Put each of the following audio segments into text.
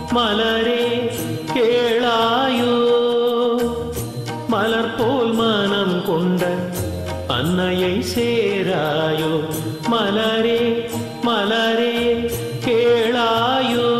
மலரே கேளாயோ மலர் போல் மனம் கொண்ட அன்னையை சேராயோ மலரே மலரே கேளாயோ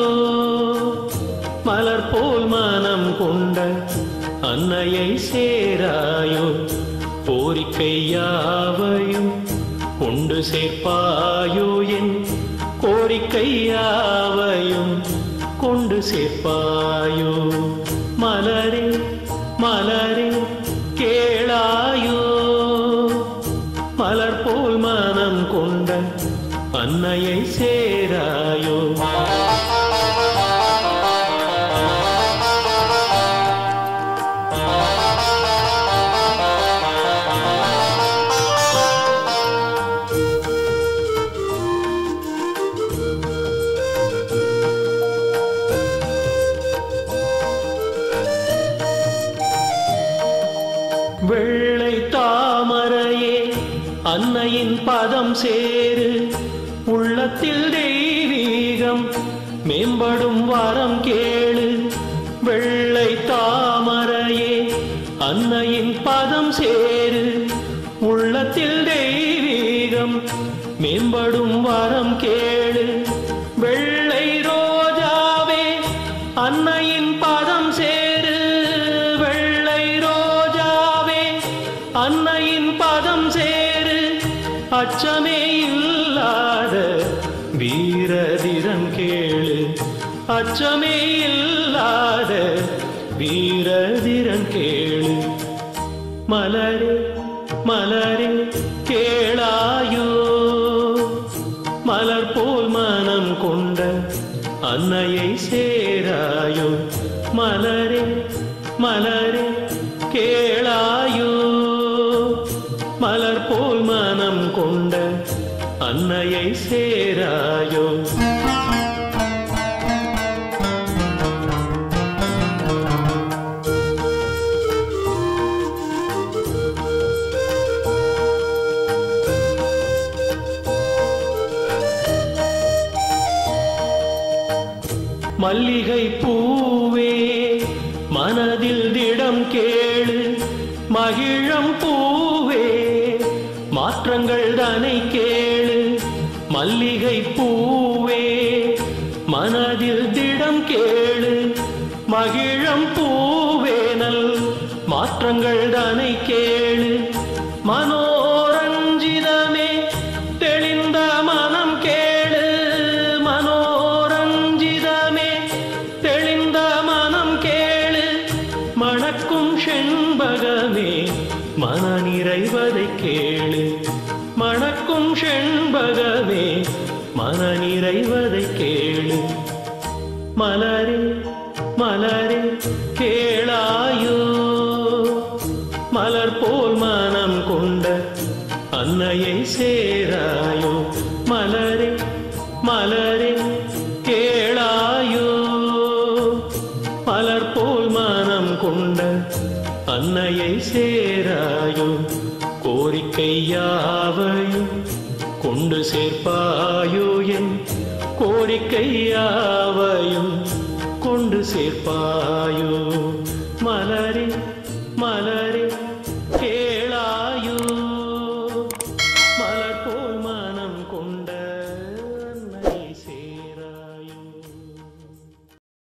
மலர் போல் மனம் கொண்ட அன்னையை சேராயோ கோரிக்கை யாவையும் கொண்டு சேர்ப்பாயோ என் கோரிக்கை யாவையும் கொண்டு சேர்ப்பாயோ மலரே மலரே கேளாயோ மலர் போல் மனம் கொண்ட அன்னையை சேராயோ வெள்ளை தாமரையே அன்னையின் பதம் சேரு உள்ளத்தில் தெய்வீகம் மேம்படும் வரம் கேளு வெள்ளை தாமரையே அன்னையின் பதம் சேரு உள்ளத்தில் தெய்வீகம் மேம்படும் வரம் கேளு வெள்ளை ரோஜாவே அன்னையின் பதம் சேரு வெள்ளை ரோஜாவே அன்னையின் பதம் சேரு அச்சமே இல்லாத வீரதிரம் கேளு அச்சமே இல்லாத வீரதிரம் கேளு மலரே மலரே கேளாயோ மலர் போல் மனம் கொண்ட அன்னையை சேராயோ மலரே மலரே கேளாயோ மலர் போல் மனம் கொண்ட அன்னையை சேராயோ மல்லிகை பூவே மனதில் திடம் கேளு மகிழம் பூவே மாற்றங்கள் தானை கேளு மல்லிகை பூவே மனதில் திடம் கேளு மகிழம் பூவே நல் மாற்றங்கள் தானை கேளு மனோரஞ்சிதமே தெளிந்த மனம் கேளு மனோரஞ்சிதமே தெளிந்த மனம் கேளு மணக்கும் செண்பகமே மன நிறைவதை கேளு மணக்கும் செண்பகமே மன நிறைவதை கேளு மலரே மலரே கேளாயோ மலர் போல் மனம் கொண்ட அன்னையை சேராயோ மலரே மலரே கேளாயோ மலர் போல் மனம் கொண்ட அன்னையை சேராயோ கோரிக்கை யாவையும் கொண்டு சேர்ப்பாயோ என் கோரிக்கை யாவையும் கொண்டு சேர்ப்பாயோ மலரே மலரே கேளாயோ மலர் போல் மனம் கொண்ட